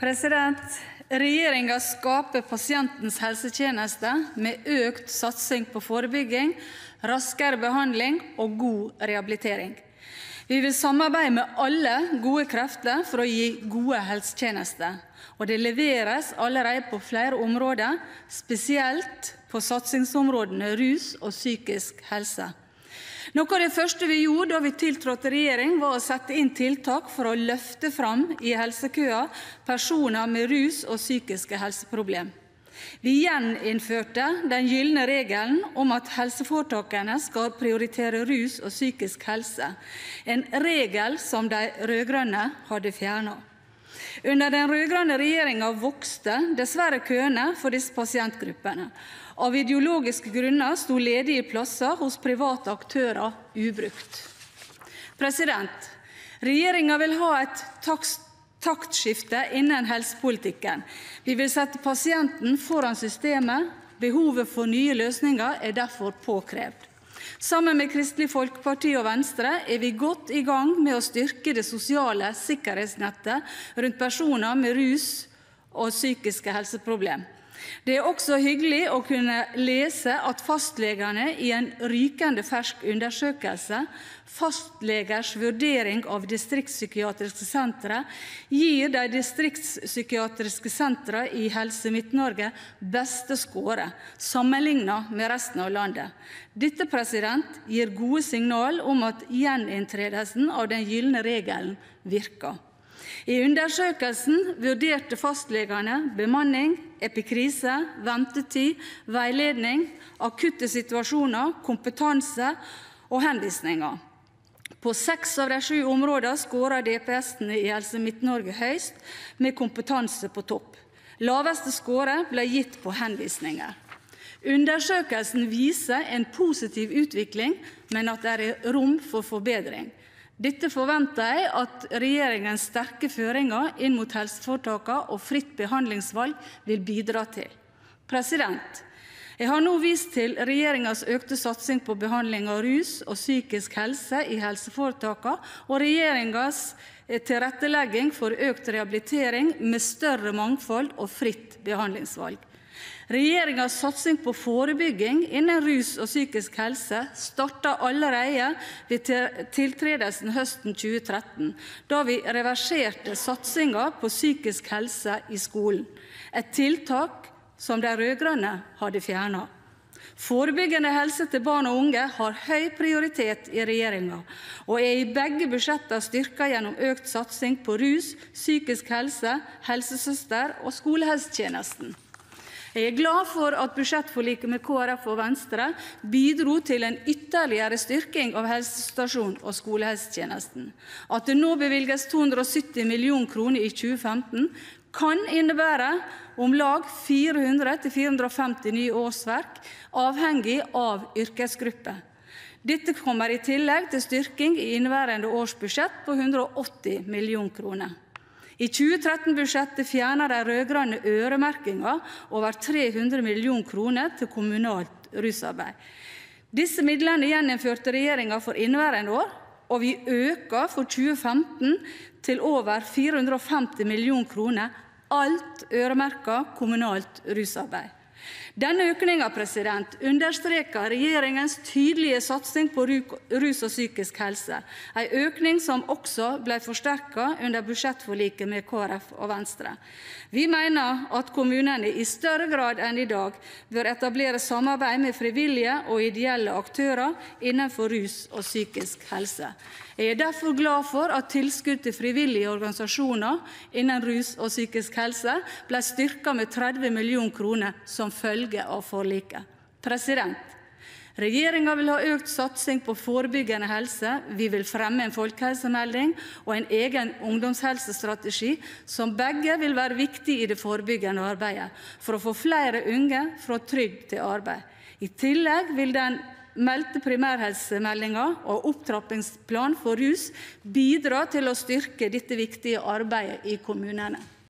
Regjeringen skaper pasientens helsetjeneste med økt satsing på forebygging, raskere behandling og god rehabilitering. Vi vil samarbeide med alle gode krefter for å gi gode helsetjenester, og det leveres allerede på flere områder, spesielt på satsingsområdene rus og psykisk helse. Noe av det første vi gjorde da vi tiltrådte regjering, var å sette inn tiltak for å løfte fram i helsekøer personer med rus og psykiske helseproblemer. Vi gjeninnførte den gylne regelen om at helseforetakene skal prioritere rus og psykisk helse, en regel som de rød-grønne hadde fjernet. Under den rød-grønne regjeringen vokste dessverre køene for disse pasientgruppene. Av ideologiske grunner sto ledige plasser hos private aktører ubrukt. Regjeringen vil ha et taktskifte innen helsepolitikken. Vi vil sette pasienten foran systemet. Behovet for nye løsninger er derfor påkrevd. Sammen med Kristelig Folkeparti og Venstre er vi godt i gang med å styrke det sosiale sikkerhetsnettet rundt personer med rus og psykiske helseproblemer. Det er også hyggelig å kunne lese at fastlegene i en rykende fersk undersøkelse, Fastlegers vurdering av distriktspsykiatriske sentre, gir de distriktspsykiatriske sentre i Helse Midt-Norge beste score, sammenlignet med resten av landet. Dette gir gode signal om at gjeninntreden av den gylne regelen virker. I undersøkelsen vurderte fastlegene bemanning, epikrise, ventetid, veiledning, akutte situasjoner, kompetanse og henvisninger. På 6 av de 7 områdene skårer DPS-ene i Helse Midt-Norge høyst, med kompetanse på topp. Laveste score ble gitt på henvisninger. Undersøkelsen viser en positiv utvikling, men at det er rom for forbedring. Dette forventer jeg at regjeringens sterke føringer inn mot helseforetakene og fritt behandlingsvalg vil bidra til. Jeg har nå vist til regjeringens økte satsing på behandling av rus og psykisk helse i helseforetakene og regjeringens tilrettelegging for økt rehabilitering med større mangfold og fritt behandlingsvalg. Regjeringens satsing på forebygging innen rus og psykisk helse startet allerede ved tiltredelsen høsten 2013, da vi reverserte satsingen på psykisk helse i skolen, et tiltak som de rød-grønne hadde fjernet. Forebyggende helse til barn og unge har høy prioritet i regjeringen, og er i begge budsjetter styrket gjennom økt satsing på rus, psykisk helse, helsesøster og skolehelsetjenesten. Jeg er glad for at budsjettforliket med KrF og Venstre bidro til en ytterligere styrking av helsestasjon- og skolehelsetjenesten. At det nå bevilges 270 millioner kroner i 2015, kan innebære om lag 400–450 nye årsverk, avhengig av yrkesgruppe. Dette kommer i tillegg til styrking i inneværende års budsjett på 180 millioner kroner. I 2013-budsjettet fjernet de rød-grønne øremerkinger over 300 millioner kroner til kommunalt rusarbeid. Disse midlene gjeninnførte regjeringen for inneværende år, og vi øker for 2015 til over 450 millioner kroner, alt øremerket kommunalt rusarbeid. Denne økningen understreker regjeringens tydelige satsing på rus og psykisk helse, en økning som også ble forsterket under budsjettforliket med KrF og Venstre. Vi mener at kommunene i større grad enn i dag bør etablere samarbeid med frivillige og ideelle aktører innenfor rus og psykisk helse. Jeg er derfor glad for at tilskudd til frivillige organisasjoner innen rus og psykisk helse ble styrket med 30 millioner kroner som følge av forliket. Regjeringen vil ha økt satsing på forebyggende helse. Vi vil fremme en folkehelsemelding og en egen ungdomshelsestrategi, som begge vil være viktige i det forebyggende arbeidet, for å få flere unge fra trygd til arbeid. I tillegg vil den meldte primærhelsemeldingen og opptrappingsplan for rus bidra til å styrke dette viktige arbeidet i kommunene.